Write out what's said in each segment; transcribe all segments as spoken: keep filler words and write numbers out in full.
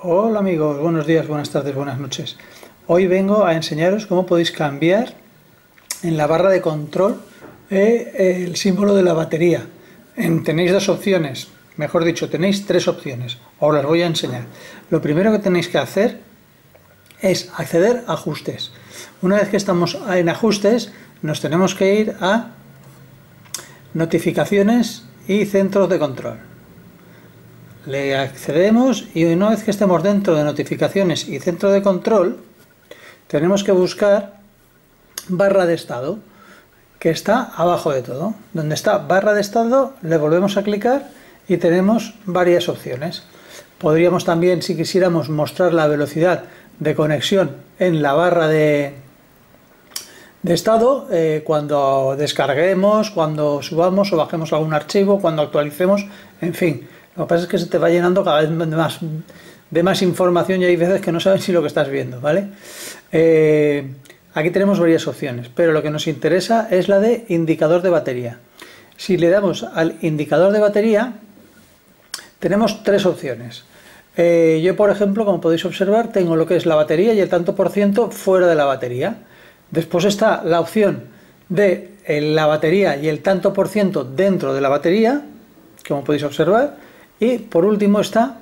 Hola amigos, buenos días, buenas tardes, buenas noches. Hoy vengo a enseñaros cómo podéis cambiar en la barra de control eh, el símbolo de la batería. En, tenéis dos opciones, mejor dicho, tenéis tres opciones. Os las voy a enseñar. Lo primero que tenéis que hacer es acceder a ajustes. Una vez que estamos en ajustes, nos tenemos que ir a notificaciones y centros de control. Le accedemos y una vez que estemos dentro de notificaciones y centro de control, tenemos que buscar barra de estado, que está abajo de todo. Donde está barra de estado, le volvemos a clicar y tenemos varias opciones. Podríamos también, si quisiéramos, mostrar la velocidad de conexión en la barra de, de estado, eh, cuando descarguemos, cuando subamos o bajemos algún archivo, cuando actualicemos, en fin. Lo que pasa es que se te va llenando cada vez más, de más información y hay veces que no sabes si lo que estás viendo, ¿vale? Eh, aquí tenemos varias opciones, pero lo que nos interesa es la de indicador de batería. Si le damos al indicador de batería, tenemos tres opciones. Eh, yo, por ejemplo, como podéis observar, tengo lo que es la batería y el tanto por ciento fuera de la batería. Después está la opción de la batería y el tanto por ciento dentro de la batería, como podéis observar. Y por último está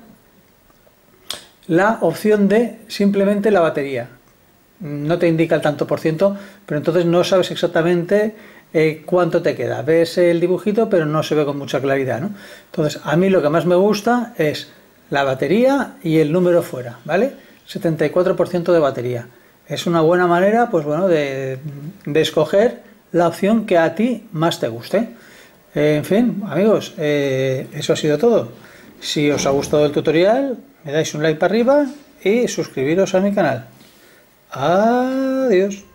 la opción de simplemente la batería. No te indica el tanto por ciento, pero entonces no sabes exactamente eh, cuánto te queda. Ves el dibujito, pero no se ve con mucha claridad, ¿no? Entonces, a mí lo que más me gusta es la batería y el número fuera, ¿vale? setenta y cuatro por ciento de batería. Es una buena manera, pues bueno, de, de escoger la opción que a ti más te guste. En fin, amigos, eh, eso ha sido todo. Si os ha gustado el tutorial, me dais un like para arriba y suscribiros a mi canal. Adiós.